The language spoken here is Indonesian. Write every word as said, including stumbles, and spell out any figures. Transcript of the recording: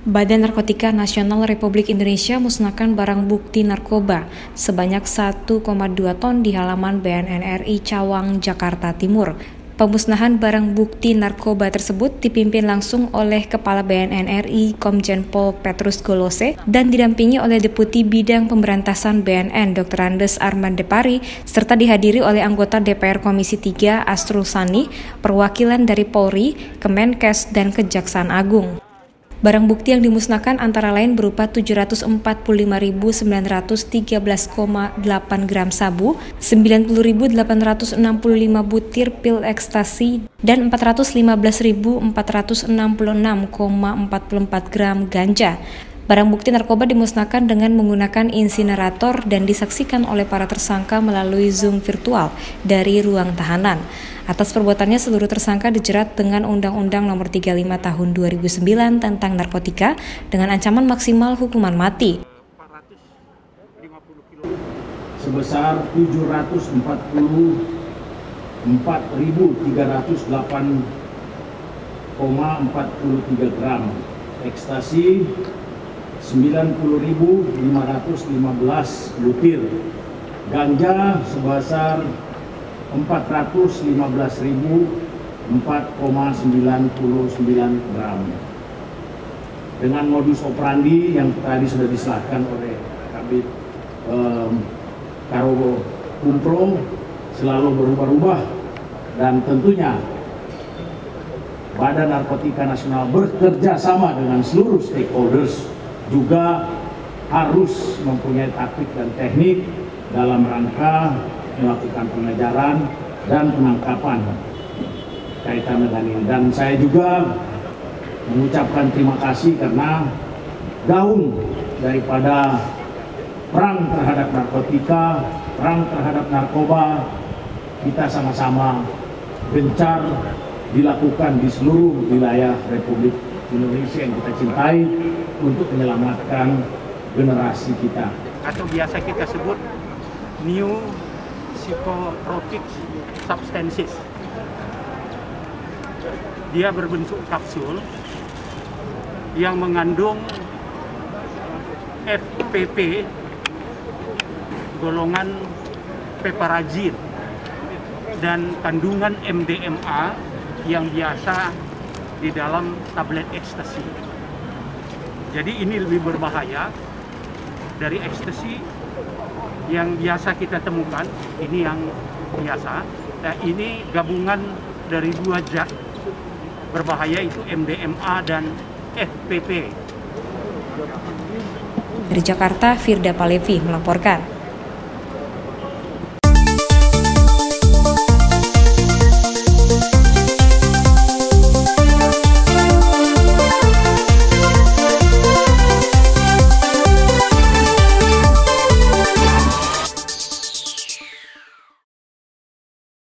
Badan Narkotika Nasional Republik Indonesia musnahkan barang bukti narkoba sebanyak satu koma dua ton di halaman B N N R I Cawang, Jakarta Timur. Pemusnahan barang bukti narkoba tersebut dipimpin langsung oleh Kepala B N N R I Komjen Pol Petrus Golose dan didampingi oleh Deputi Bidang Pemberantasan B N N Doktor Andes Armandepari serta dihadiri oleh anggota D P R Komisi tiga Asrul Sani, perwakilan dari Polri, Kemenkes, dan Kejaksaan Agung. Barang bukti yang dimusnahkan antara lain berupa tujuh ratus empat puluh lima ribu sembilan ratus tiga belas koma delapan gram sabu, sembilan puluh ribu delapan ratus enam puluh lima butir pil ekstasi, dan empat ratus lima belas ribu empat ratus enam puluh enam koma empat puluh empat gram ganja. Barang bukti narkoba dimusnahkan dengan menggunakan insinerator dan disaksikan oleh para tersangka melalui Zoom virtual dari ruang tahanan. Atas perbuatannya, seluruh tersangka dijerat dengan Undang-Undang Nomor tiga puluh lima Tahun dua ribu sembilan tentang narkotika dengan ancaman maksimal hukuman mati. Sebesar tujuh ratus empat puluh empat ribu tiga ratus delapan koma empat tiga gram ekstasi, sembilan puluh ribu lima ratus lima belas butir ganja sebesar empat ratus lima belas ribu empat koma sembilan sembilan gram. Dengan modus operandi yang tadi sudah diserahkan oleh Kabid um, Karo Kumpro, selalu berubah-ubah, dan tentunya Badan Narkotika Nasional bekerja sama dengan seluruh stakeholders juga harus mempunyai taktik dan teknik dalam rangka melakukan pengejaran dan penangkapan kaitan dengan ini. Dan saya juga mengucapkan terima kasih karena gaung daripada perang terhadap narkotika, perang terhadap narkoba, kita sama-sama gencar dilakukan di seluruh wilayah Republik Indonesia yang kita cintai untuk menyelamatkan generasi kita. Atau biasa kita sebut new psychotropic substances. Dia berbentuk kapsul yang mengandung F P P golongan peparazit dan kandungan M D M A yang biasa di dalam tablet ekstasi. Jadi ini lebih berbahaya dari ekstasi yang biasa kita temukan. Ini yang biasa. Nah, ini gabungan dari dua zat berbahaya, itu M D M A dan F P P. Dari Jakarta, Firda Palevi melaporkan.